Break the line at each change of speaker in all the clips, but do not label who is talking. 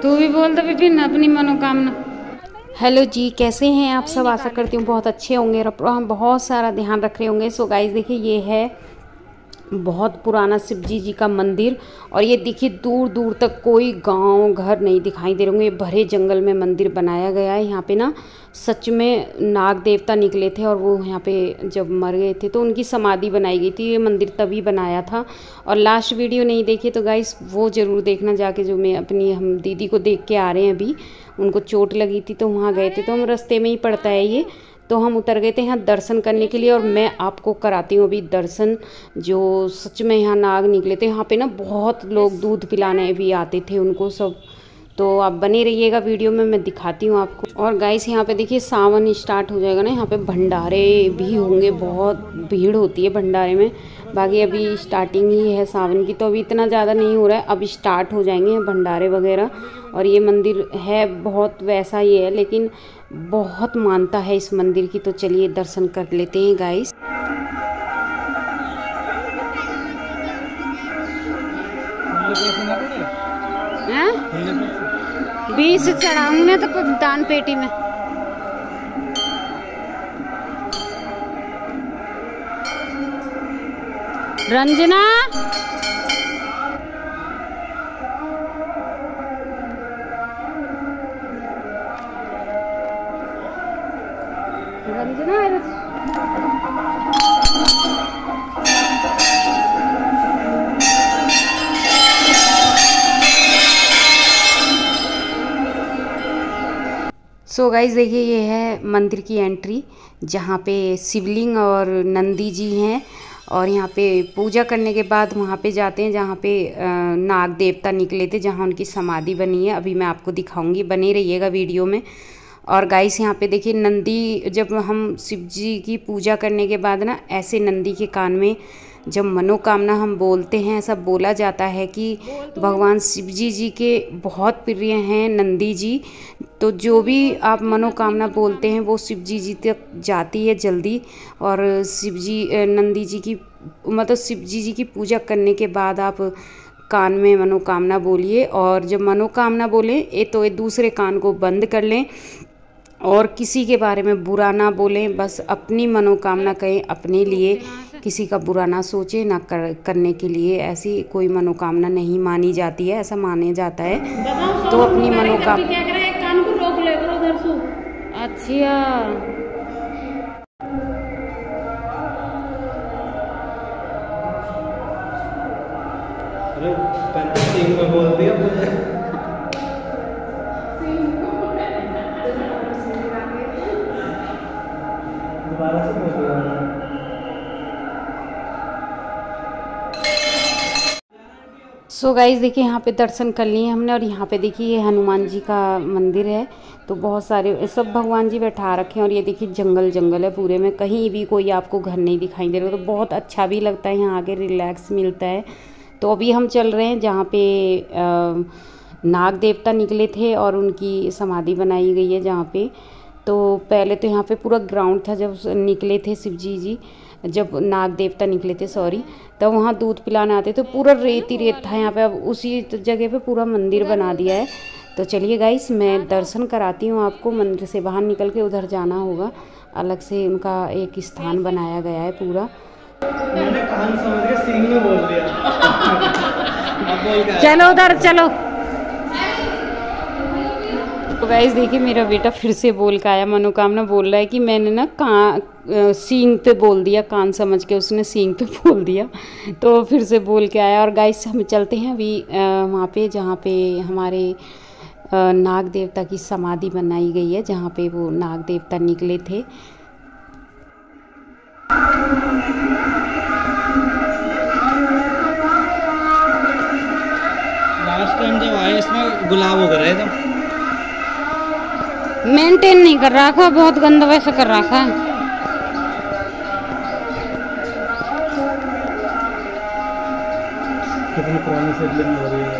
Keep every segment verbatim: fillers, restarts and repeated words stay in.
तू भी बोल दो विपिन अपनी मनोकामना। हेलो जी, कैसे हैं आप सब? आशा करती हूँ बहुत अच्छे होंगे और बहुत सारा ध्यान रख रहे होंगे। सो गाइस देखिए, ये है बहुत पुराना शिवजी जी का मंदिर और ये देखिए दूर दूर तक कोई गांव घर नहीं दिखाई दे रहे होंगे। ये भरे जंगल में मंदिर बनाया गया है। यहाँ पे ना सच में नाग देवता निकले थे और वो यहाँ पे जब मर गए थे तो उनकी समाधि बनाई गई थी। ये मंदिर तभी बनाया था। और लास्ट वीडियो नहीं देखी तो गाइस वो ज़रूर देखना जाके, जो मैं अपनी हम दीदी को देख के आ रहे हैं अभी। उनको चोट लगी थी तो वहाँ गए थे, तो हम रास्ते में ही पड़ता है ये, तो हम उतर गए थे यहाँ दर्शन करने के लिए। और मैं आपको कराती हूँ अभी दर्शन, जो सच में यहाँ नाग निकले थे। यहाँ पे ना बहुत लोग दूध पिलाने भी आते थे उनको सब। तो आप बने रहिएगा वीडियो में, मैं दिखाती हूँ आपको। और गाइस यहाँ पे देखिए सावन स्टार्ट हो जाएगा ना, यहाँ पे भंडारे भी होंगे, बहुत भीड़ होती है भंडारे में। बाकी अभी स्टार्टिंग ही है सावन की, तो अभी इतना ज़्यादा नहीं हो रहा है, अब स्टार्ट हो जाएंगे भंडारे वगैरह। और ये मंदिर है बहुत वैसा ही है, लेकिन बहुत मानता है इस मंदिर की। तो चलिए दर्शन कर लेते हैं गाइस। बीस चढ़ाऊंगी ना तो दान पेटी में। रंजना रंजना सो गाइस देखिए, ये है मंदिर की एंट्री, जहाँ पे शिवलिंग और नंदी जी हैं। और यहाँ पे पूजा करने के बाद वहाँ पे जाते हैं जहाँ पे नाग देवता निकले थे, जहाँ उनकी समाधि बनी है। अभी मैं आपको दिखाऊंगी, बने रहिएगा वीडियो में। और गाइस यहाँ पे देखिए नंदी, जब हम शिव जी की पूजा करने के बाद ना ऐसे नंदी के कान में जब मनोकामना हम बोलते हैं, ऐसा बोला जाता है कि भगवान शिव जी जी के बहुत प्रिय हैं नंदी जी। तो जो भी आप मनोकामना बोलते हैं वो शिव जी जी तक जाती है जल्दी। और शिव जी नंदी जी की मतलब शिव जी जी की पूजा करने के बाद आप कान में मनोकामना बोलिए। और जब मनोकामना बोलें ए तो ये दूसरे कान को बंद कर लें और किसी के बारे में बुरा ना बोलें, बस अपनी मनोकामना कहें अपने लिए, किसी का बुरा ना सोचे ना कर, करने के लिए। ऐसी कोई मनोकामना नहीं मानी जाती है, ऐसा माना जाता है। तो अपनी मनोकामना कान को रोक ले करो उधर से। अच्छा
अरे सिंह में बोल दिया मुझे। दोबारा से बोल दिया।
सो गाइस देखिए, यहाँ पे दर्शन कर लिए हमने। और यहाँ पे देखिए ये हनुमान जी का मंदिर है, तो बहुत सारे सब भगवान जी बैठा रखे हैं। और ये देखिए जंगल जंगल है पूरे में, कहीं भी कोई आपको घर नहीं दिखाई दे रहा, तो बहुत अच्छा भी लगता है, यहाँ आके रिलैक्स मिलता है। तो अभी हम चल रहे हैं जहाँ पे आ, नाग देवता निकले थे और उनकी समाधि बनाई गई है जहाँ पे। तो पहले तो यहाँ पे पूरा ग्राउंड था जब निकले थे शिवजी जी, जब नाग देवता निकले थे सॉरी, तब वहाँ दूध पिलाने आते तो पूरा रेत ही रेत था यहाँ पे। अब उसी जगह पे पूरा मंदिर बना दिया है। तो चलिए गाइस, मैं दर्शन कराती हूँ आपको। मंदिर से बाहर निकल के उधर जाना होगा, अलग से उनका एक स्थान बनाया गया है पूरा।
मैंने कान समझ के सिंह में बोल दिया। अब बोल गया।
चलो उधर चलो। तो गाइस देखिए, मेरा बेटा फिर से बोल के आया, मनोकामना बोल रहा है कि मैंने ना कान सींग पे बोल दिया, कान समझ के उसने सींग पे बोल दिया। तो फिर से बोल के आया। और गाइस हम चलते हैं अभी वहाँ पे जहाँ पे हमारे आ, नाग देवता की समाधि बनाई गई है, जहाँ पे वो नाग देवता निकले थे।
लास्ट टाइम जब आए इसमें गुलाब हो गए थे,
मेंटेन नहीं कर रखा, बहुत गंदा वैसा कर रखा है।
कितनी पुरानी शिवलिंग हो रही है।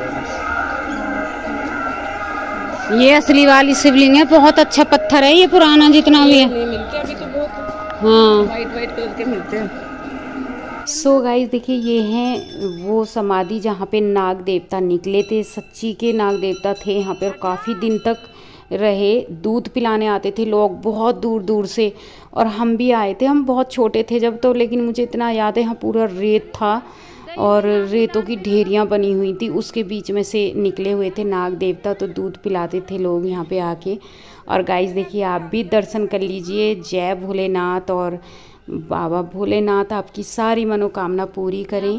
ये असली वाली शिवलिंग है, बहुत अच्छा पत्थर है ये, पुराना जितना भी है।
नहीं मिलते अभी तो बहुत,
हाँ
वाइट वाइट कलर के मिलते हैं।
सो गाइस देखिए ये हैं वो समाधि जहाँ पे नाग देवता निकले थे, सच्ची के नाग देवता थे यहाँ पे और काफ़ी दिन तक रहे। दूध पिलाने आते थे लोग बहुत दूर दूर से, और हम भी आए थे। हम बहुत छोटे थे जब तो, लेकिन मुझे इतना याद है यहाँ पूरा रेत था और रेतों की ढेरियाँ बनी हुई थी, उसके बीच में से निकले हुए थे नाग देवता, तो दूध पिलाते थे लोग यहाँ पे आके। और गाइस देखिए आप भी दर्शन कर लीजिए। जय भोलेनाथ, और बाबा भोलेनाथ आपकी सारी मनोकामना पूरी करें।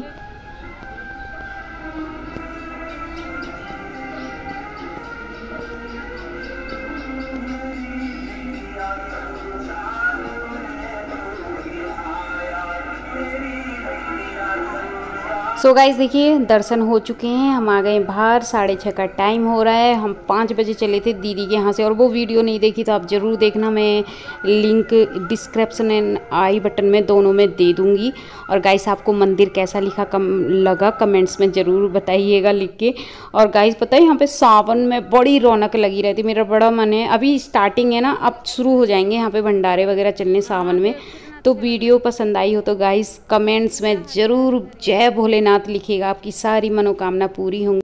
सो गाइस देखिए दर्शन हो चुके हैं, हम आ गए बाहर। साढ़े छः का टाइम हो रहा है। हम पाँच बजे चले थे दीदी के यहाँ से, और वो वीडियो नहीं देखी तो आप ज़रूर देखना, मैं link description and I button में दोनों में दे दूँगी। और गाइस आपको मंदिर कैसा लिखा कम लगा कमेंट्स में ज़रूर बताइएगा लिख के। और गाइस पता है यहाँ पे सावन में बड़ी रौनक लगी रहती, मेरा बड़ा मन है। अभी स्टार्टिंग है ना, अब शुरू हो जाएंगे यहाँ पे भंडारे वगैरह चलने सावन में। तो वीडियो पसंद आई हो तो गाइस कमेंट्स में ज़रूर जय भोलेनाथ लिखिएगा, आपकी सारी मनोकामना पूरी होंगी।